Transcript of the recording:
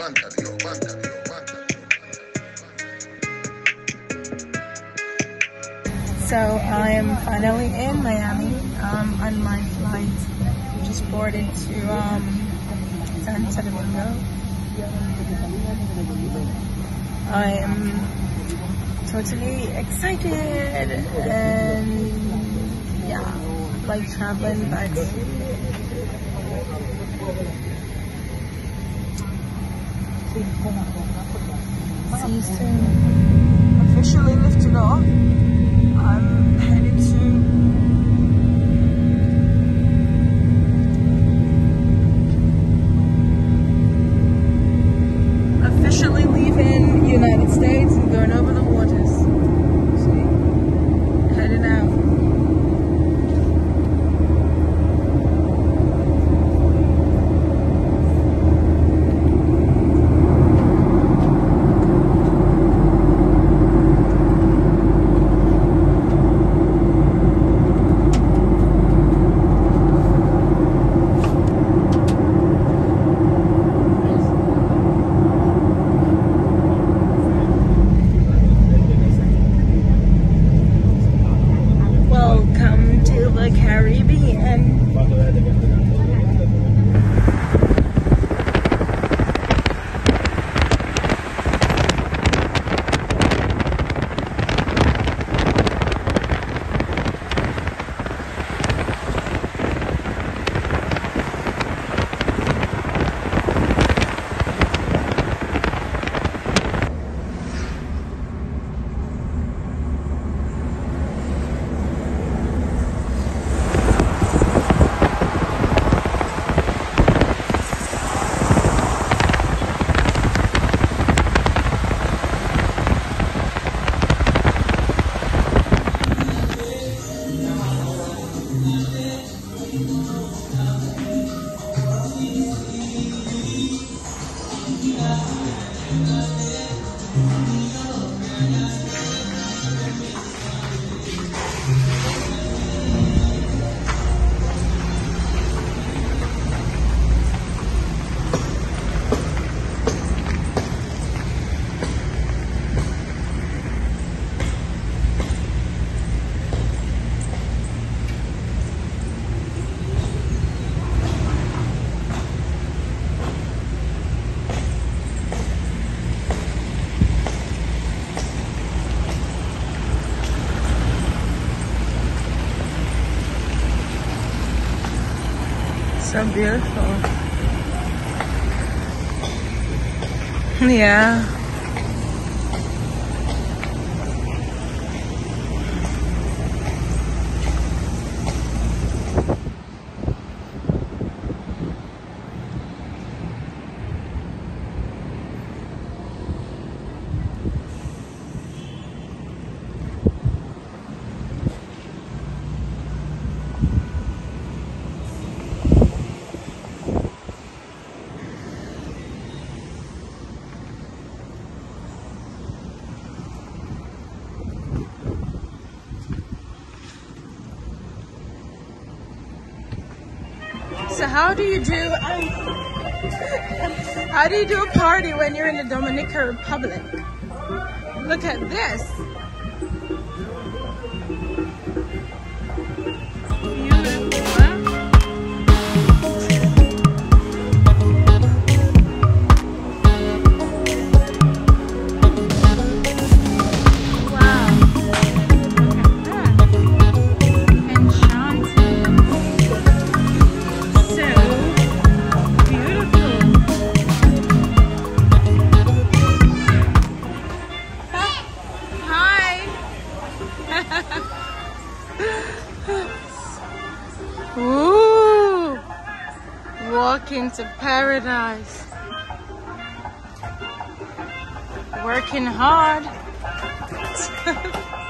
So I am finally in Miami on my flight. Just boarded to Santo Domingo. I am totally excited and yeah, like traveling back. See you soon. Officially lifted off. I'm headed to officially leaving United States and going over the waters. See? Heading out. Welcome to the Caribbean. So beautiful. Yeah. So how do you do a party when you're in the Dominican Republic? Look at this. Beautiful, huh? Ooh, walk into paradise. Working hard.